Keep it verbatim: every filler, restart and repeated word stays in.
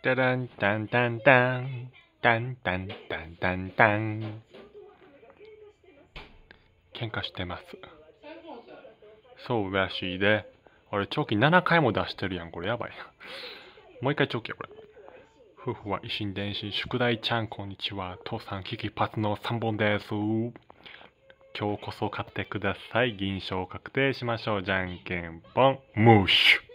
タランタンタンタンタンタンタンタンタン。喧嘩してます。そうらしいで。俺チョキななかいも出してるやん。これやばいな。もう一回チョキやこれ。夫婦は維新伝心。宿題ちゃんこんにちは。父さん危機パスのさんぼんです。今日こそ勝ってください。銀賞確定しましょう。じゃんけんぽん。ムッシュ。